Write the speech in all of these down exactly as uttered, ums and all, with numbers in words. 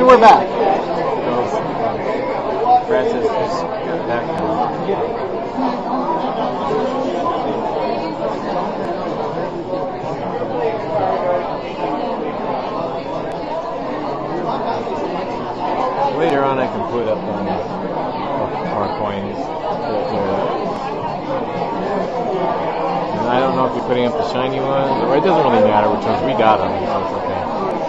we're back. Francis is back. Later on, I can put up on more coins. And I don't know if you're putting up the shiny ones, or it doesn't really matter which ones. We got them, so it's okay.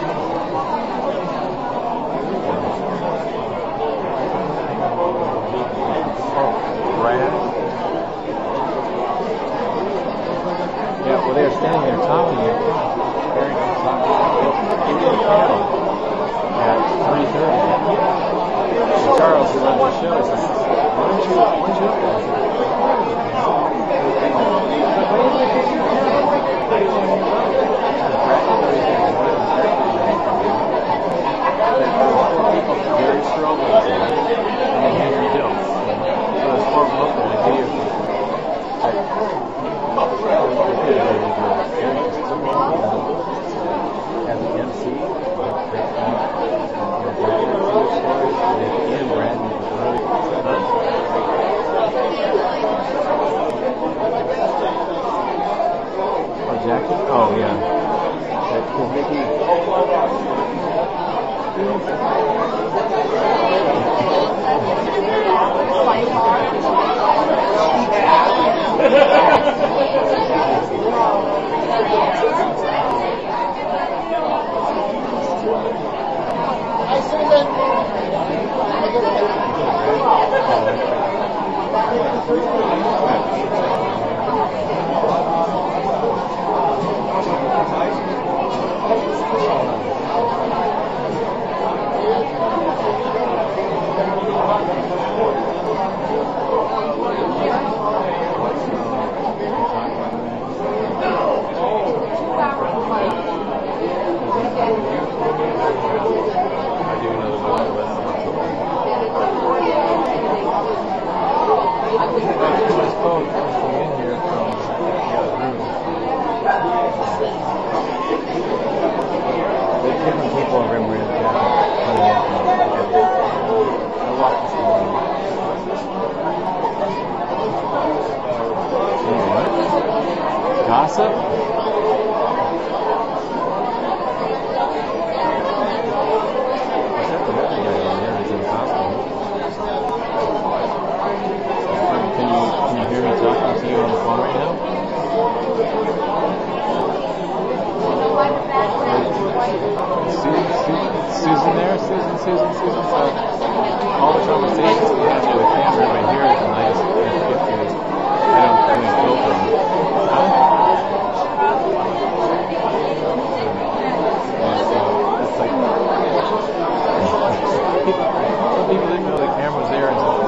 Yeah, well, they were standing there talking to you. At three thirty. Charles, who runs the show, says, why don't you, why don't you up there? Gary Strobel was there, and then Henry Dills. So there's four of them up there, and video. As the M C, and Brandon was really fun. Oh, Jackie? Oh, yeah. Because Mickey. Hi, Susan. Gossip? Can you, can you hear me talking to you on the phone right now? Susan, Susan, Susan there? Susan, Susan, Susan. So all the conversations we have with the camera, I hear it, and I just get to, I don't, I don't filter them. Some people didn't know the camera was there until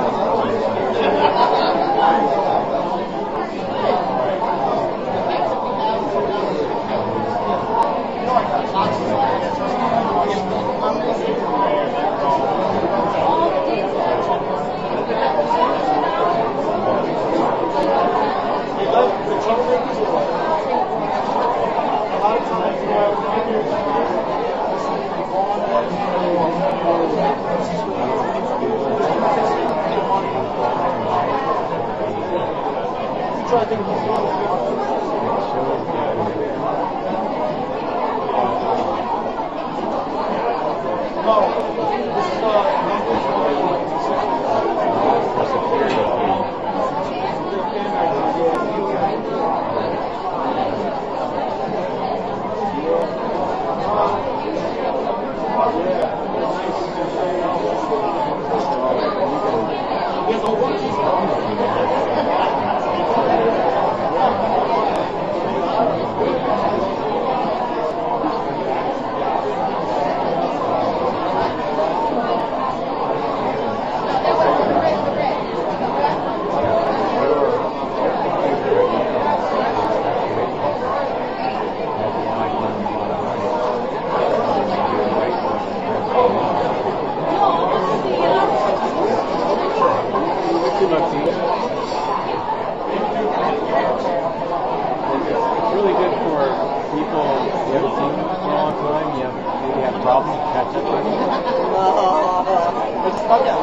It's really good for people you haven't seen for a long time. You have, maybe have problem to catch up with? It's fun now.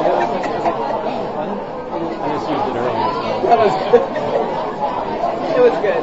I just used it earlier. So. That was good. It was good.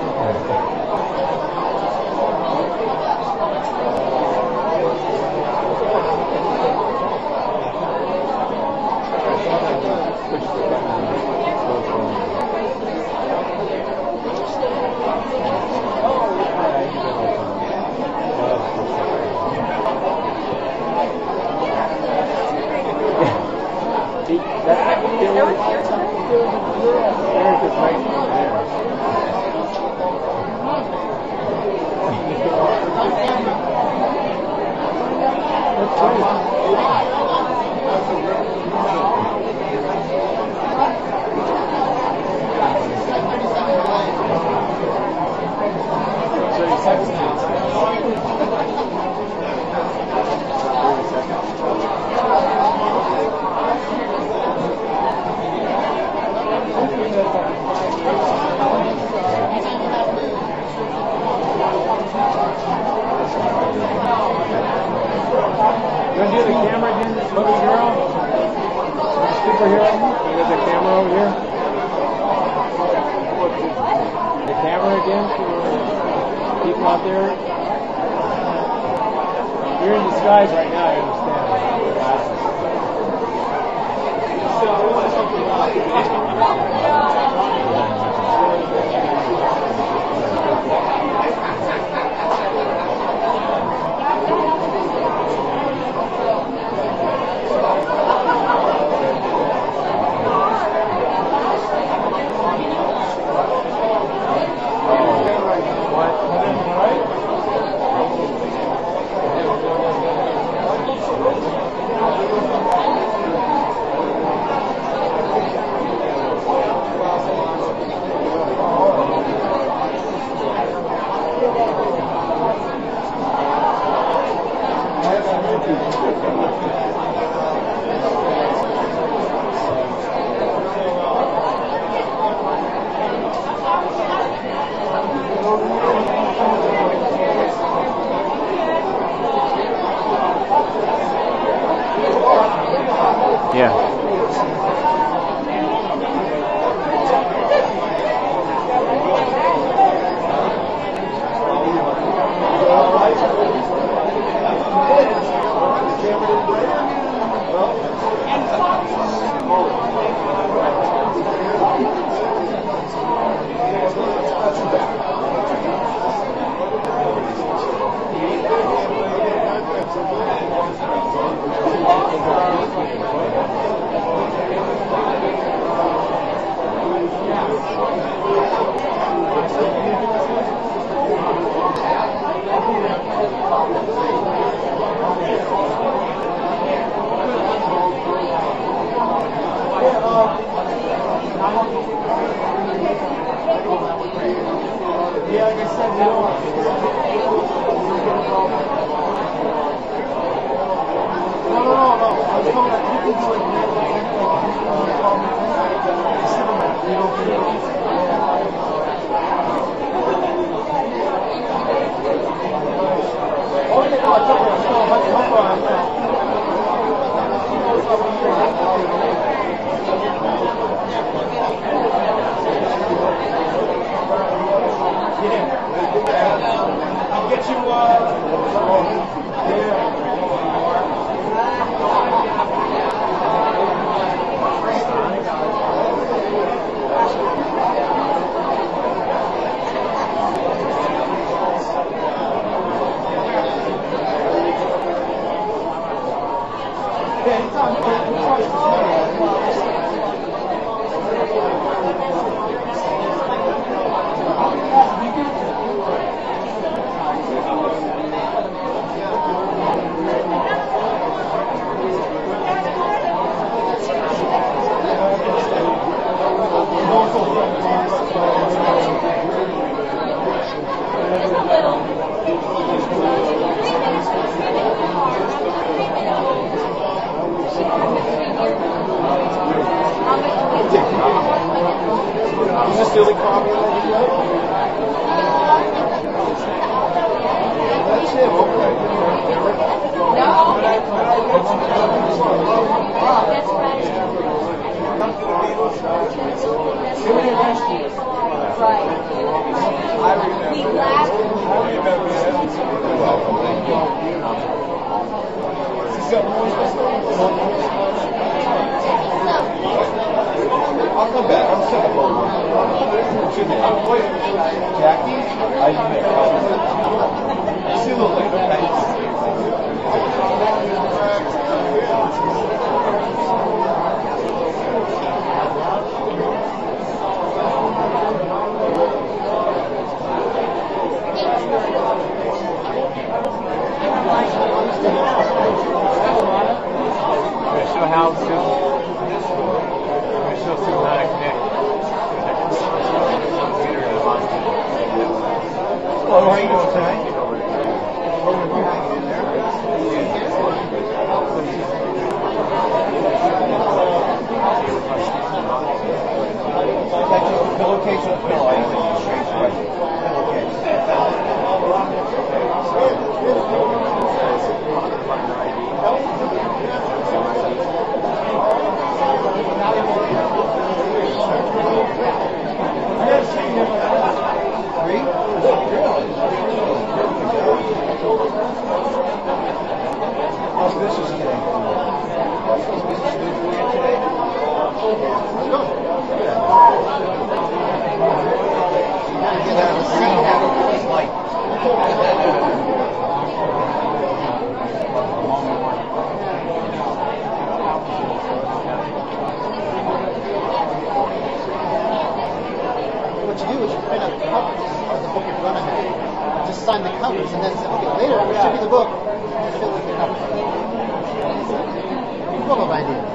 You want to do the camera again, little girl? Superhero? You got the camera over here? The camera again for people out there? You're in disguise right now, I understand. Yeah. Yeah, like I said, no. No, no, no, no. I was told that you can do it. Oh, yeah, no, I told you. No, no problem. I'll get you, uh, yeah. Is this the only copy that you got? That's it, okay. I'll come back. I'm sick of holding. Jackie, I see you later. Show how it's good. Show Susan how to connect. Hello, how are you doing tonight? Pillowcase or pillow? I only use straight white. How's business today? Business good for you today? Good. Get out of the scene now. It's light. What you do is you print out the covers of the book you're going to have. Just sign the covers and then say, okay, later I'll show you the book and fill in the covers. Full of ideas.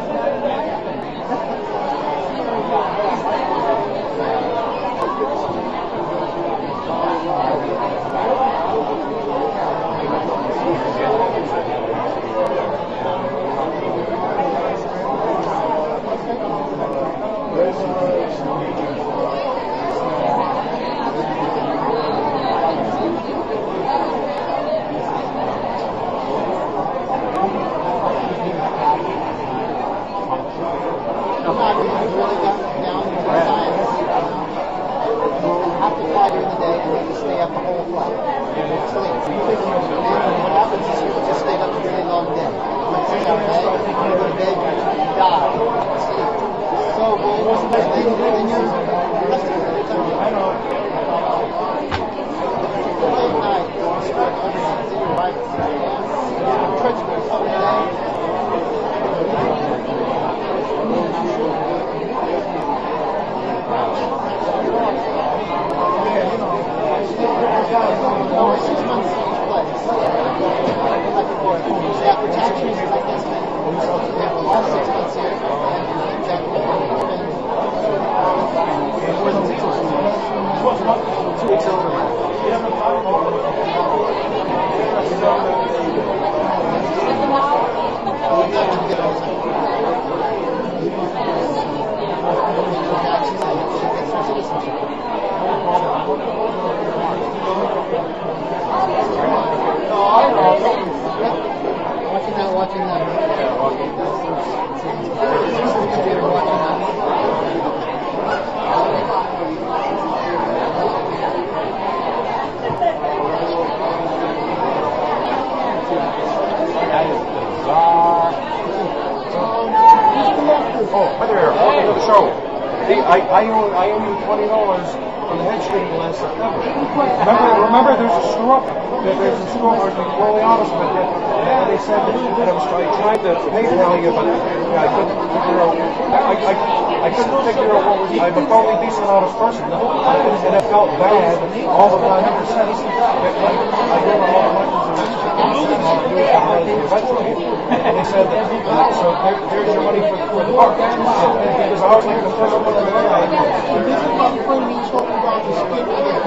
I, I owe I owe you twenty dollars on the head stream last September. Remember, remember, there's a screw up. There's a screw up. To be totally honest with you, and they said that I was I tried to PayPal you, but yeah, I couldn't figure out. I, I, I couldn't figure out what was. I'm a totally decent honest person, and I felt bad all the time ever since. I gave her all the money to eventually, and they said that. So there, there's your money for, for the park. Because I was like the first one in the guy. This is what when we talk about the skin again.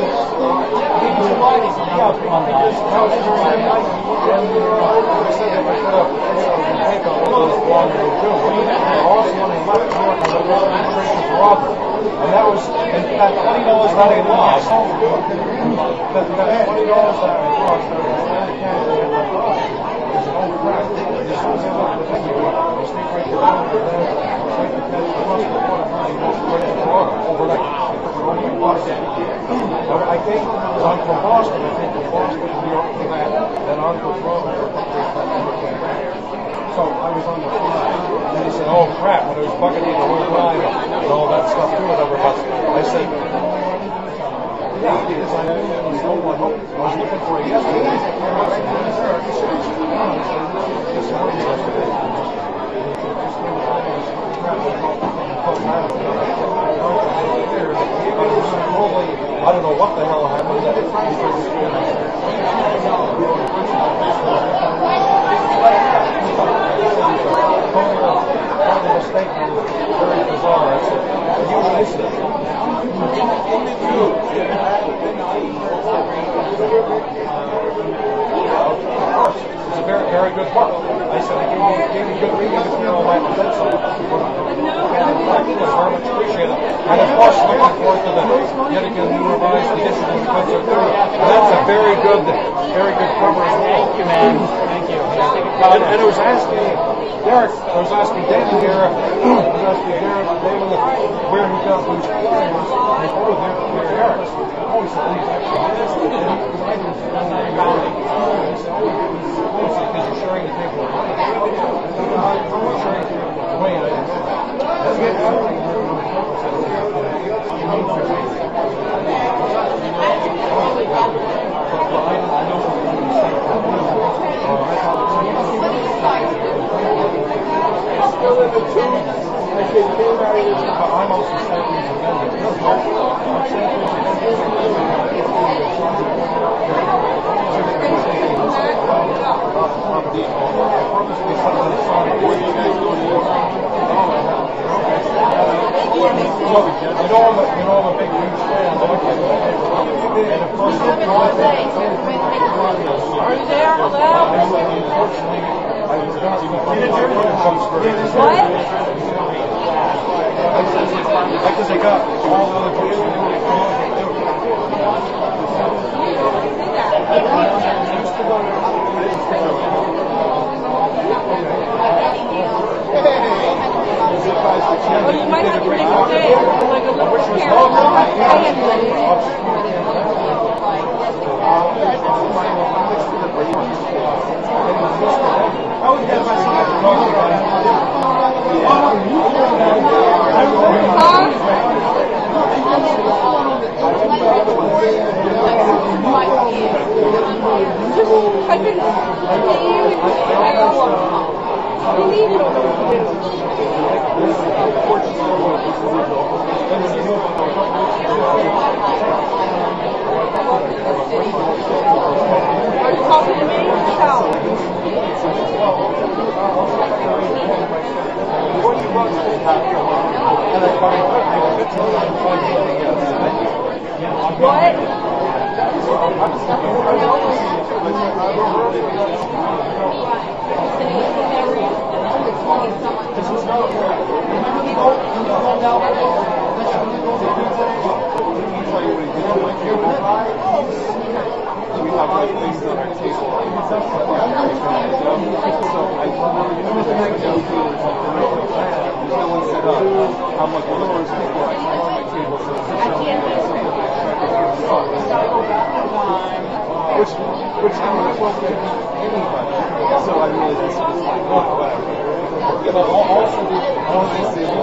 Yeah, because that was very nice. And they said that I could have take a little longer to do. Also, when they left New York, I was registration for Robert. And that was, and that twenty dollars that I lost, that, that twenty dollars that I lost, that was crap. As soon as I look at the thing, you sneak right to the road, and then right to catch the bus, the water, and go straight to Toronto, overnight. Over the bus. But I think, because I'm from Boston, I think from Boston to New York to that, then on to Toronto. So I was on the fly. And then he said, oh crap, when it was bucketing the whole time, and all that stuff too, whatever. But I said, yeah, because I was no one home. I was looking for it yesterday. This morning yesterday. I don't know what the hell happened. Total mistake was very bizarre. It's a huge incident. It's a very, very good book. I said I gave you, gave you good reading material on that and then some. And I think it's very much appreciated. And of course, looking forward to the yet again new revised edition of Spencer Third. And that's a very good, very good cover as well. Thank you, man. Thank you. And, and I was asking Derek, I was asking David here, I was asking Derek, David, where he got these players. And I told him they're Eric's. Oh, he said, he's actually this. And I didn't know. He said, oh, because you're sharing the table. I'm sharing the table with Wayne. I didn't know that. That's good. I'm also saying you know I'm a, you know I'm a big huge fan. And of course, are you there? Unfortunately, I was What? because they got all the other books from the project too. Well, you might have to make a day, like a little carrot. I can Are you talking to me? We have like things on our table. So I no one set up. I'm like one of those people I come on my table so which which I'm not supposed to anybody. So I really just was like, oh whatever. Yeah, but also the all these things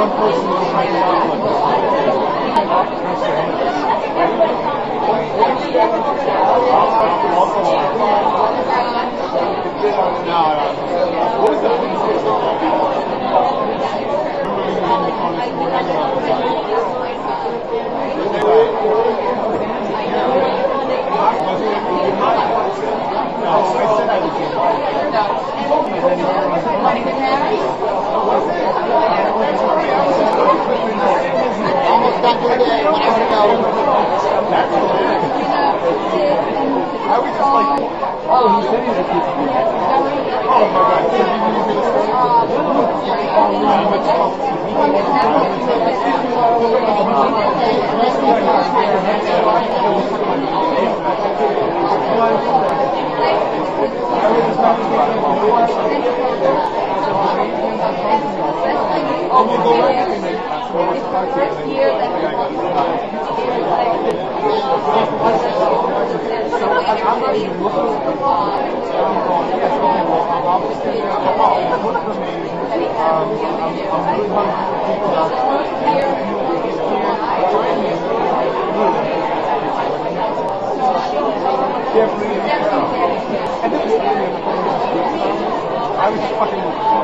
one person who signed it up with No, no. What was that? Almost done for the day. One hour to go. I was just like, oh, he said he was a piece of meat. Oh my god. So did you do this one? Oh, we'll go right in. I was fucking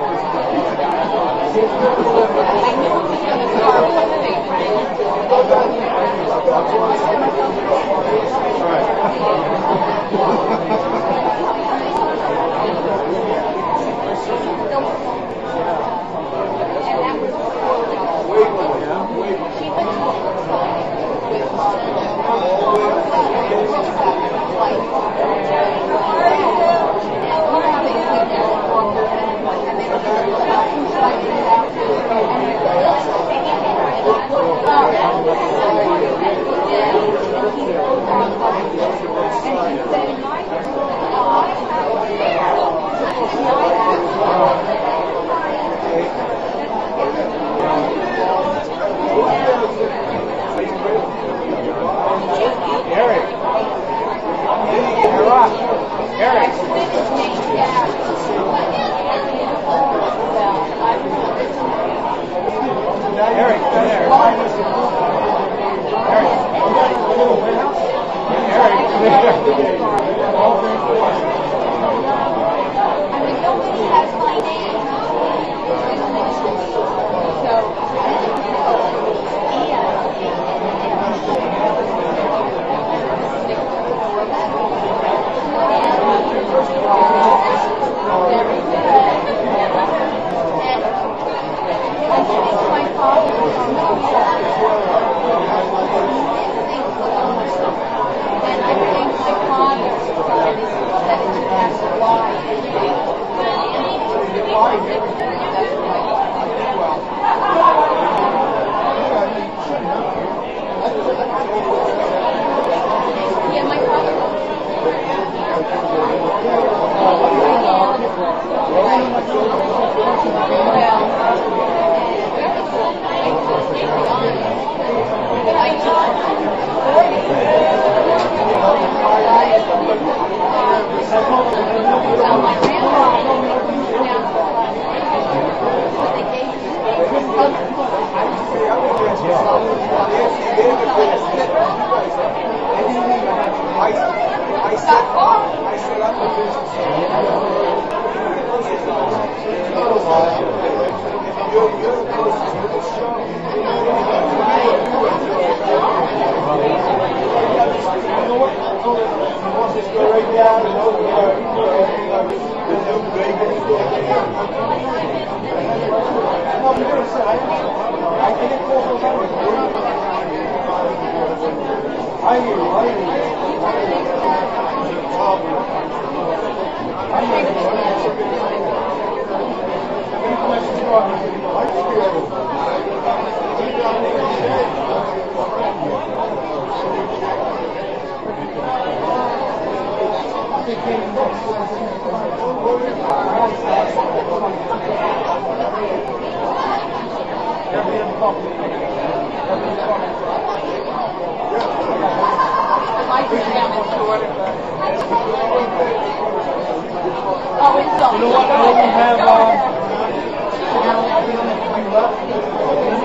Oh, it's so. You know what? We have, uh,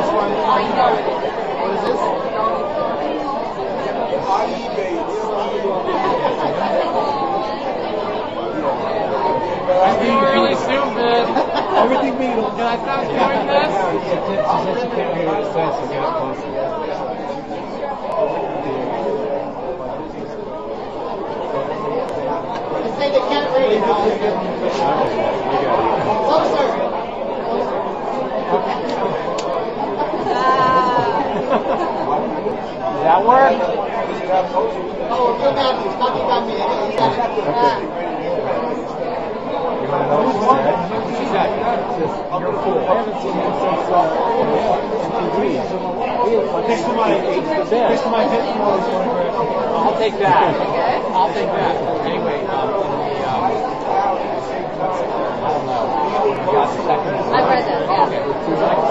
one. I know it is. What is this? I'm being really stupid. Everything Beatles. Can I stop doing this? She said she can't hear what it says, so get it closer. They say they can't read it. Closer. Does that work? Oh, Bill Matthews, talking about me. He's got You want to know what she said? She said, you're a fool. I haven't seen him since uh, T V. Next to my, next to my head. I'll take that. I'll take that. Anyway, um, in the, um, I don't know. You got the second. I've read that, yeah. Okay, with two legs.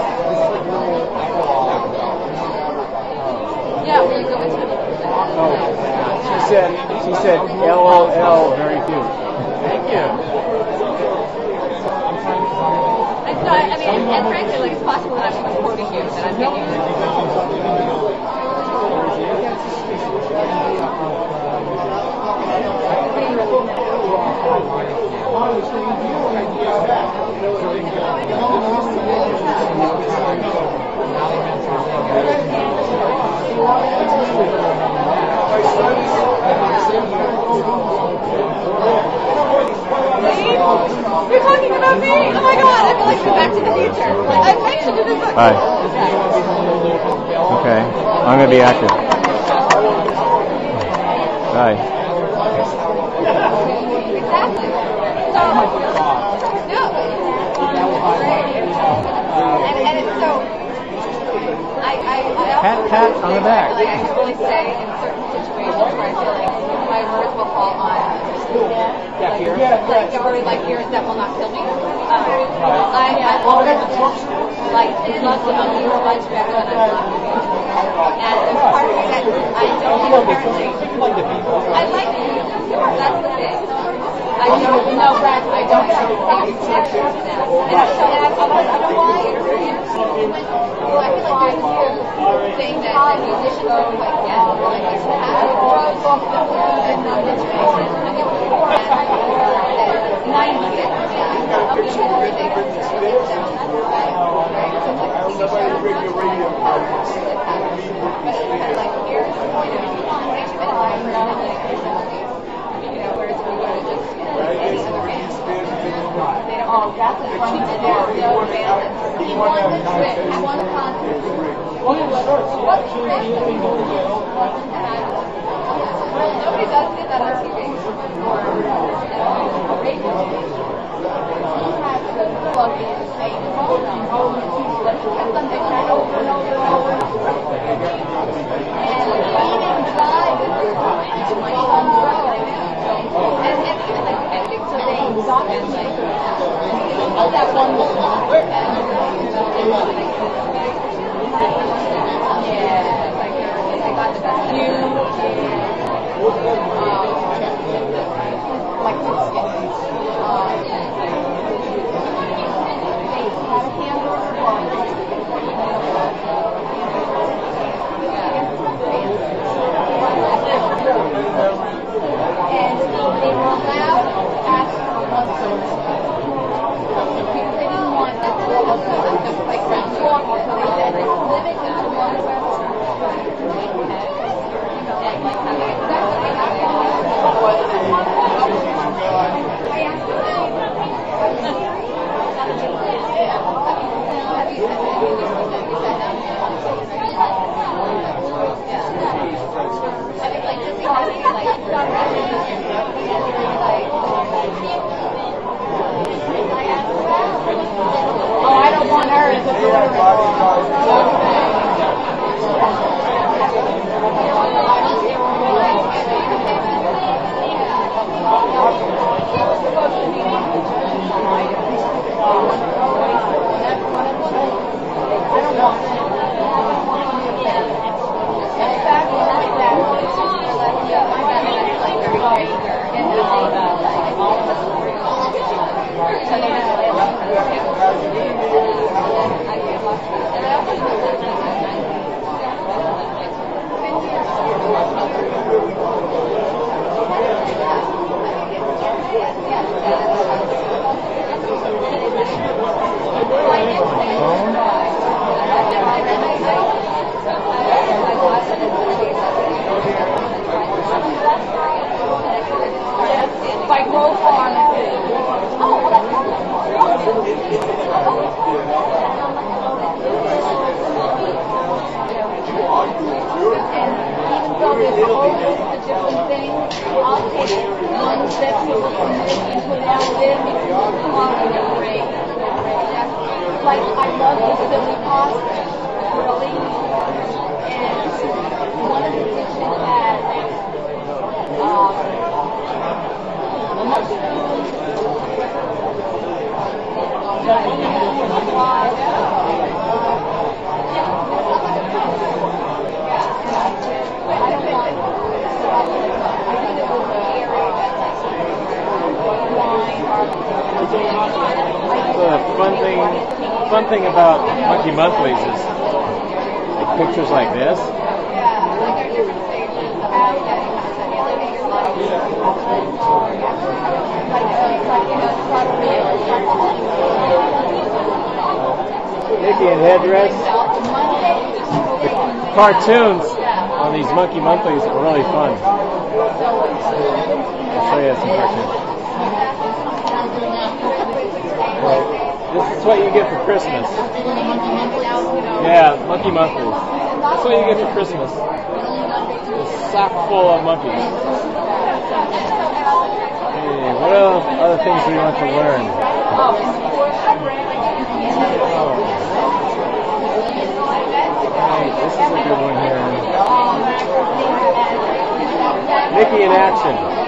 Yeah, will you go into it? Oh, she said, she said, L O L, very cute. Thank you. I, no, I mean, and, and frankly, like, it's possible that I'm even quoting you, that I'm getting You're talking about me? Oh my god, I feel like we're Back to the Future. Like, I mentioned in this book. Hi. Okay. Okay. I'm going to be active. Hi. Exactly. So, no. And, and it's so, I, I, I also, Pat, pat on the back. like, I can really say in certain situations where I feel like my words will fall on Yeah, here. like, or like yours that will not kill me. Um, I, I always like love the monkey a bunch better than I love the beast. And there's part of me that I don't apparently. I like humor. That's the thing. I don't know, Brad. I don't know the connection to them. And so I don't know why. Well, I feel like there's this thing that that musicians are like, yeah, like I should have drugs and not education. And ninety it. I'm just everything. Somebody bring your radio. But it's kind of like here, you know, makes you feel like you're not like, you know, whereas if you go to just any other band, they don't all got the funny to do. No band. He won the trip. He won the concert. He was what trip? And I don't know. Nobody does get that on T V or on radio. He has to plug in a phone number. But he kept them there over and over and over. And he didn't drive every time. My son drove. And, and even like, I think so they exhausted like that one was not. And, yeah, it's like they got the best view. Like this skin. Um, they had a hamburger bar. there's a whole list of different things. I'll take ones that people can put out there. Oh, they're great. They're great. Like, I love the silly pasta, really. And one of the dishes has um, mushrooms, The fun thing, fun thing about Monkey Monthlies is like pictures like this. Mickey in headdress. The cartoons on these Monkey Monthlies are really fun. I'll show you some cartoons. This is what you get for Christmas. Yeah, Monkey Monthlies. That's what you get for Christmas. A sock full of monkeys. Hey, what other things do you want to learn? Hey, this is a good one here. Mickey in action.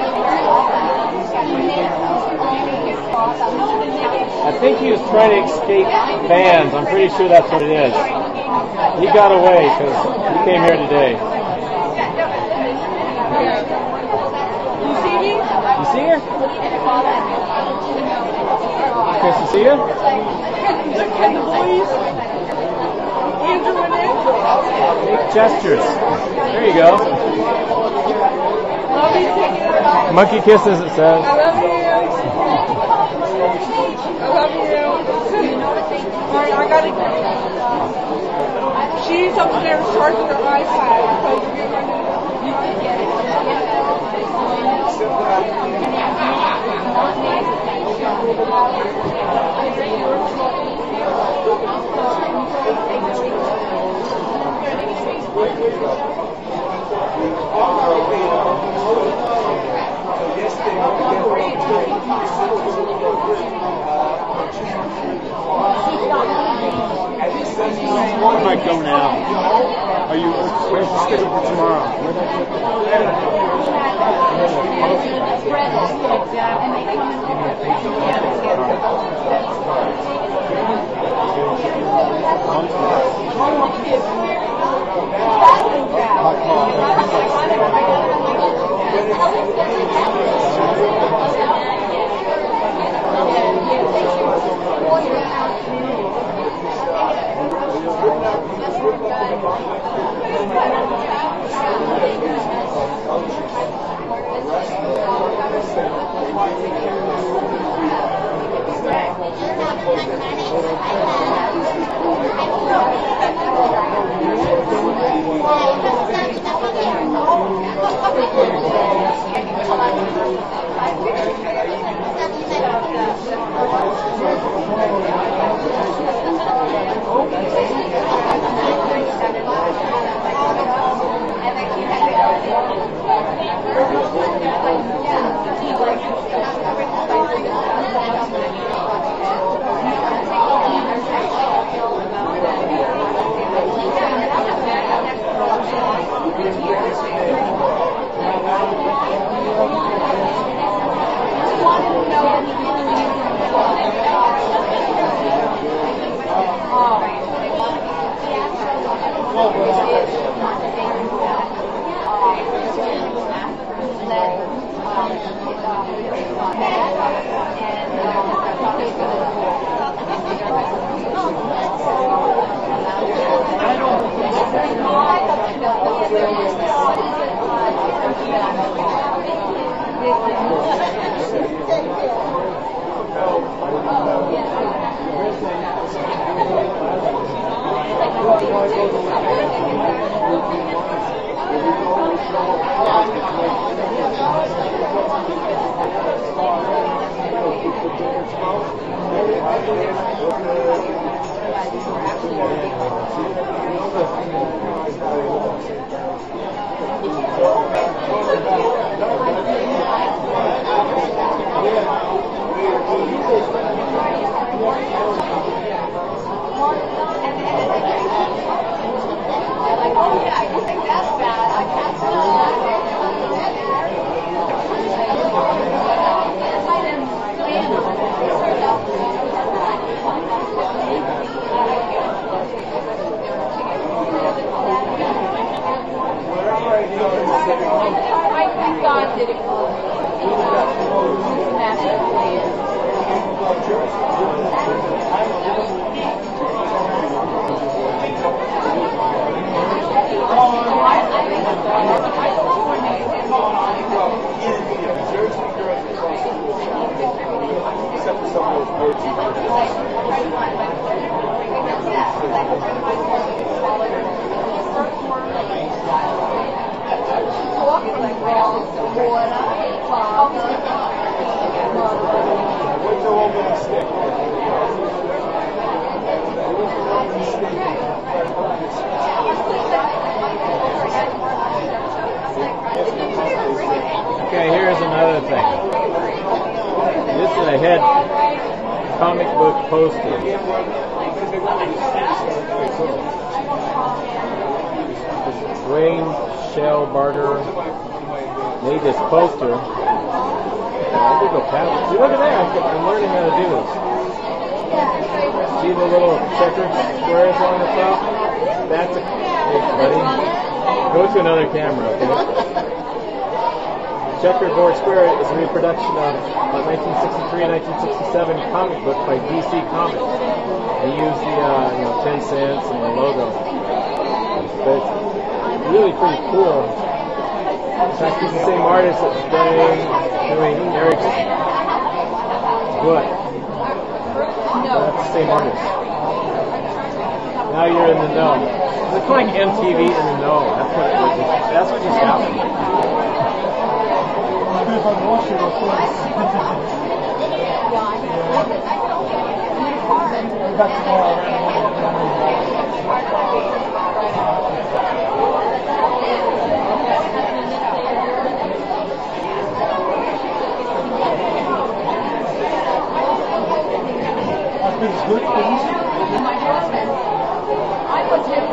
I think he was trying to escape fans. I'm pretty sure that's what it is. He got away because he came here today. You see me? You see her? Chris, you see her? Look at the boys. Andrew and Andrew. Make gestures. There you go. Love you, taking it off. Monkey kisses, it says. I love you. I love you. Alright, I gotta go. She's upstairs charging her iPad. So you're I might go now. Are you where's the schedule for tomorrow? Thank you. I think God did it masterfully. Except for some of those words. What's the woman stick? Okay, here's another thing. This is a head comic book poster. Dwayne Shellbarger made this poster. I did go past. See, look at that! I'm learning how to do this. See the little checkered squares on the top? That's a. Hey, buddy. Go to another camera, okay? Checkerboard Square is a reproduction of a nineteen sixty-three and nineteen sixty-seven comic book by D C Comics. They use the uh, you know ten cents and the logo, but it's really pretty cool. In fact, he's the same artist that's doing doing Eric's Good. That's the same artist. Now you're in the know. It's like M T V in the know. That's what it was. That's what just happened. If I'm watching it, it's good things. My husband, I was him.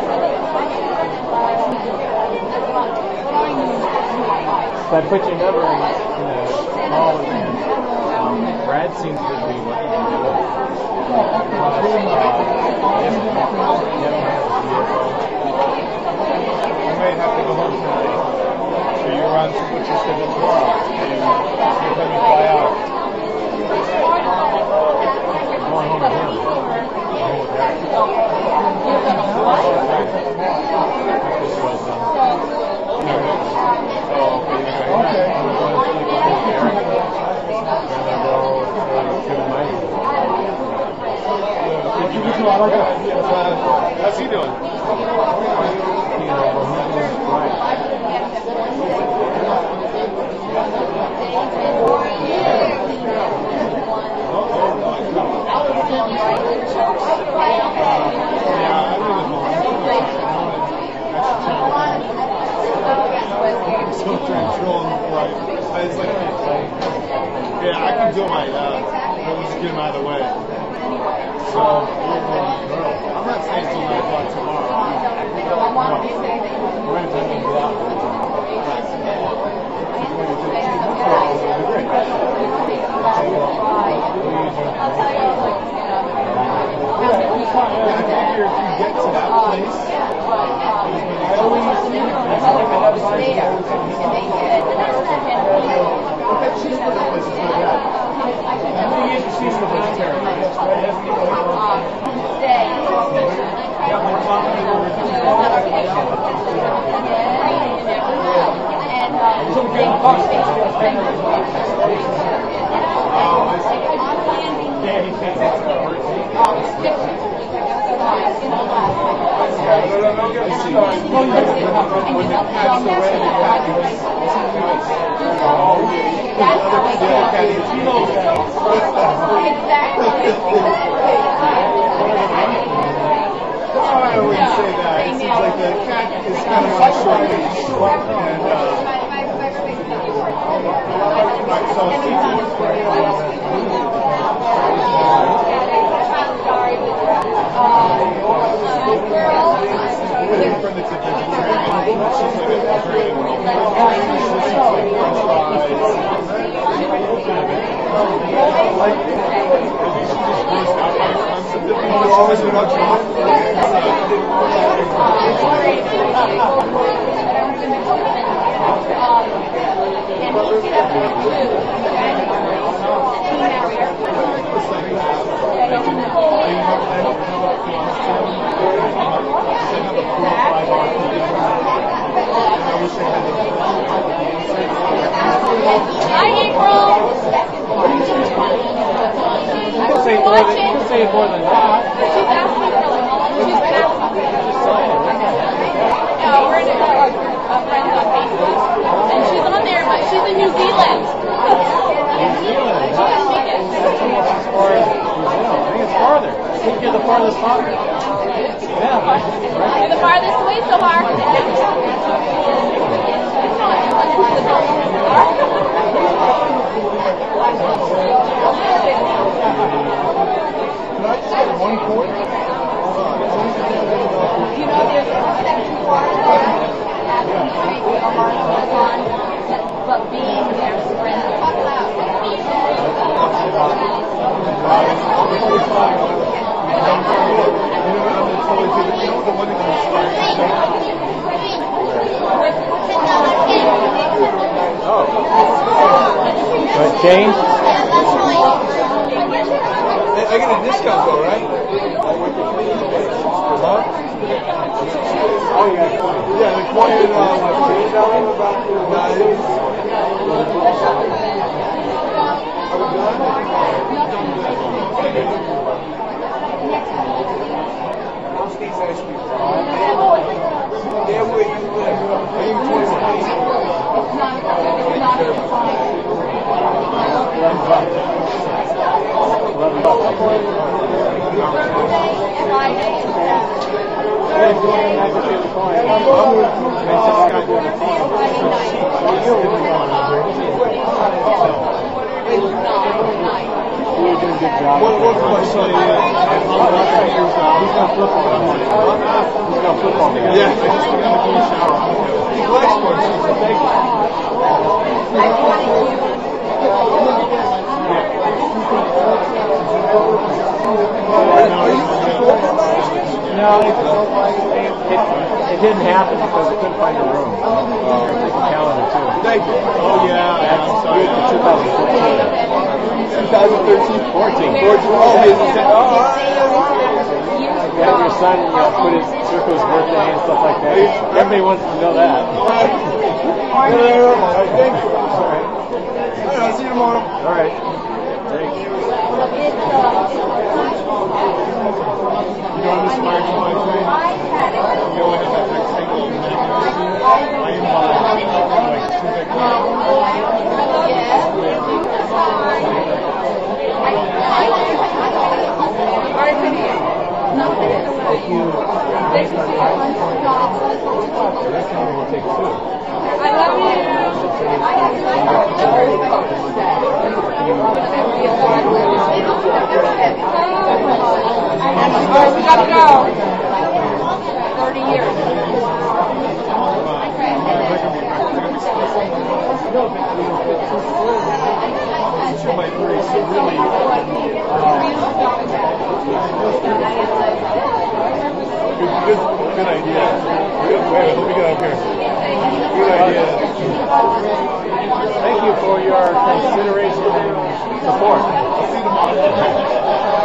So I put your number in, in the call again. Um, Brad seems to be what you do. You might have to go home tonight. So you're on what you said tomorrow. And you're going to fly out. I'm going home with him. I'm going with Eric. Okay. How's he doing? So controlling, right? It's like, yeah, I can do my, uh, but just get him out of the way. So, I'm not staying till nine o'clock tomorrow. We're going to take him out. Yeah, I figure if you get to that place, I always see it. She's one of the places where that. I think she's the most terrible. I wouldn't say that. It seems like the cat is kind of on a short leash. And, uh, right, so waiting for the to vegetarian. She's like a always been much more. Hi, April. You can say more than, you can say more than that. She's asking for like all she's been asking. Just sign it. No, we're in a, a friend on Facebook, and she's on there, but she's in New Zealand. New Zealand. She didn't make it. As far as New Zealand, I think it's farther. I think you're the farthest farther. Yeah. You're the farthest away so far. Can I just get one point? You know, there's a section one but being their friend. Oh. But change? I get a discount though, right? Huh? Oh yeah, yeah, the twenty and uh, yeah, where you live. I am eleven bucks. You're doing a good job. What was my son? He's got football money. He's got football money. Yeah, I just got in the clean shower. He likes sports. Thank No, it, it, it didn't happen because I couldn't find a room. Uh, the calendar too. Thank you. Oh yeah, That's I'm sorry. good for twenty fourteen. twenty thirteen, fourteen. fourteen. Oh, his, oh, all right. You have your son, you know, put his circle his birthday and stuff like that. Everybody wants to know that. All right. All right, thank you. All right. All right, I'll see you tomorrow. All right. Thanks. You know, this is my my thing. You know, I have that rectangle magnet. I am buying like two big Thank you. Thank you. We'll take two. I love you. Alright, we gotta go. Thirty years. My brace really. Good, good, good idea. Good, wait, let me get up here. Good idea. Thank you for your consideration and support. I'll see you tomorrow.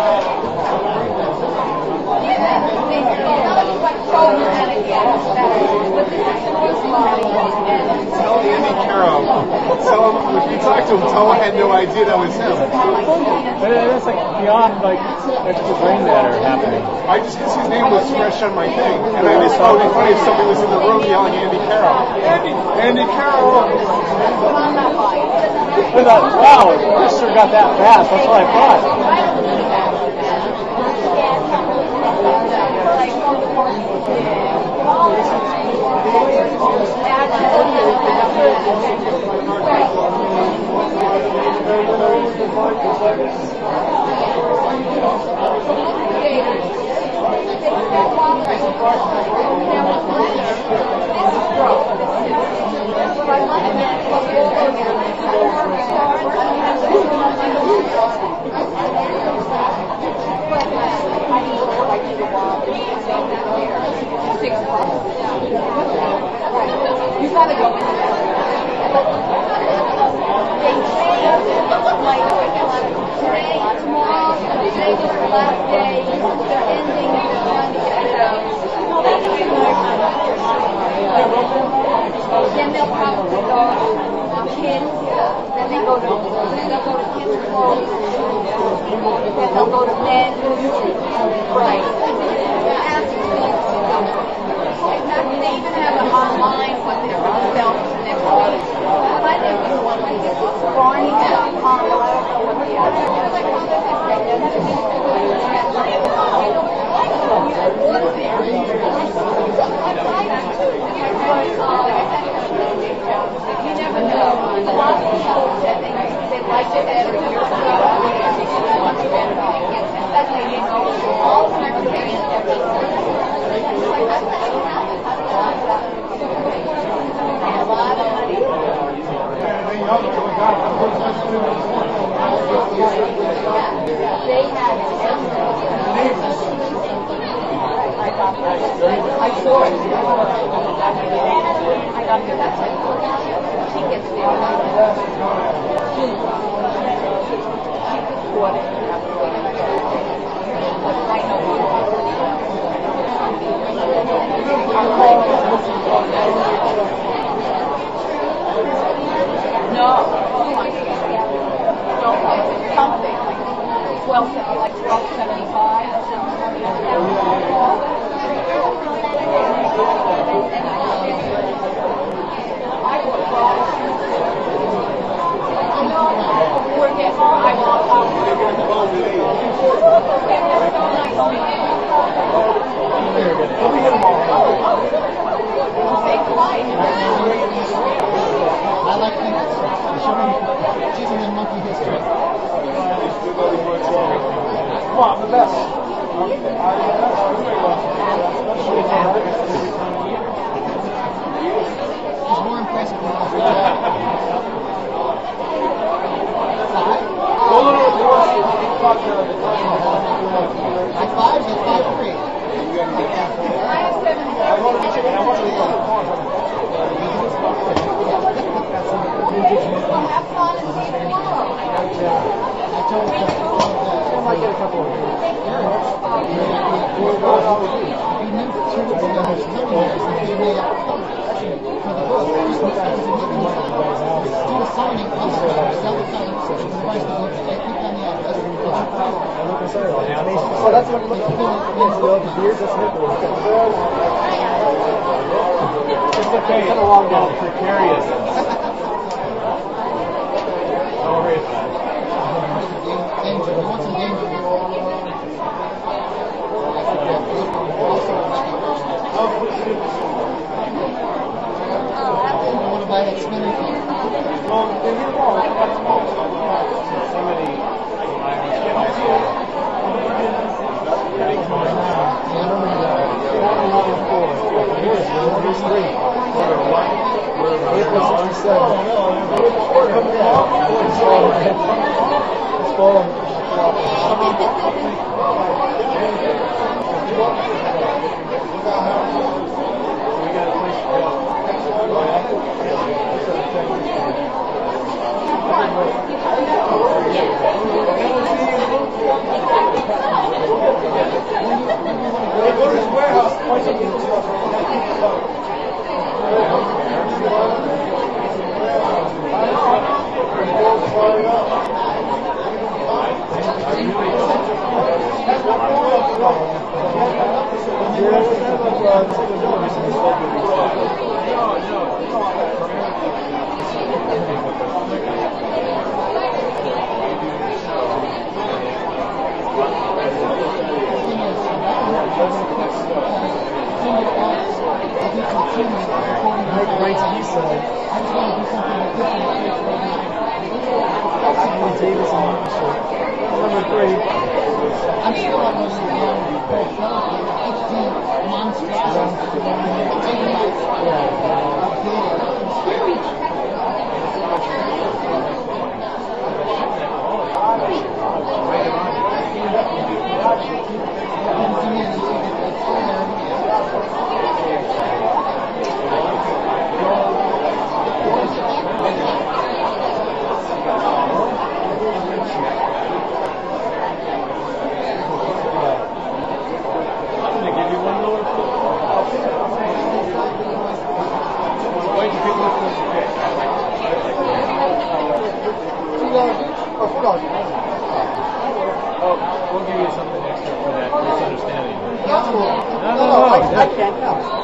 Tell Andy Caro. Tell him, if you talk to him, tell him I had no idea that was him. But it's like beyond like extra brain matter happening. I just, because his name was fresh on my thing, and I just thought it would be funny if somebody was in the room yelling Andy Caro. Andy, Andy Caro. I thought, wow, this sure got that fast. That's what I thought. Six. And, right. Exactly. They even have it online what they're going to sell for next week. What I did was Barney dot com. I don't know what the other you never know. A lot of people said they, they liked it better years ago. That's how you know all kinds of things. A lot of money. They had I got that. I saw it. I got there. That's like she gets there. She could afford it. I know. No. No. Something. Twelve, like twelve seventy-five. I like things. Show me. She's in monkey history. Come on, the best. She's more impressive than all that. At five, at five three. I told her I might get a couple of minutes. If you knew the two of them was coming here, so they made up for the book. Just look at the meeting. Do the signing, I'll sell the title, supervise the book, I click on the address. So that's what it looks like. Beers, that's it. It's okay. It's a long ball. Precarious. Don't worry about it. Danger. You want some danger? You want to buy that spinner thing? Somebody. I'm still on those H D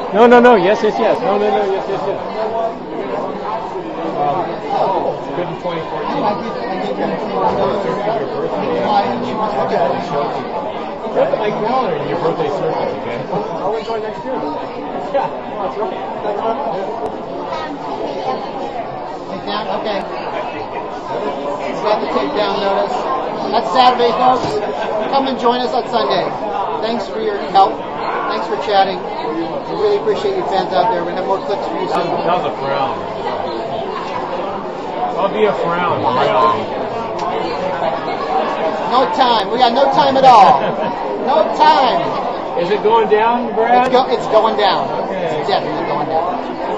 No, no, no. Yes, yes, yes. No, no, no. Yes, yes, yes. Um, good in twenty fourteen. I did, I did that thing. I know Your birthday. why, and she was okay. Actually showed me. Look at my calendar and your birthday circles, okay? I'll enjoy next year. Yeah, that's right. Take down, okay. Got the takedown notice. That's Saturday, folks. Come and join us on Sunday. Thanks for your help. Thanks for chatting. We really appreciate you fans out there. We're going to have more clips for you That was, soon. that was a frown. I'll be a frown. Frown. No time. We got no time at all. No time. Is it going down, Brad? It's, go, it's going down. Okay. It's definitely going down.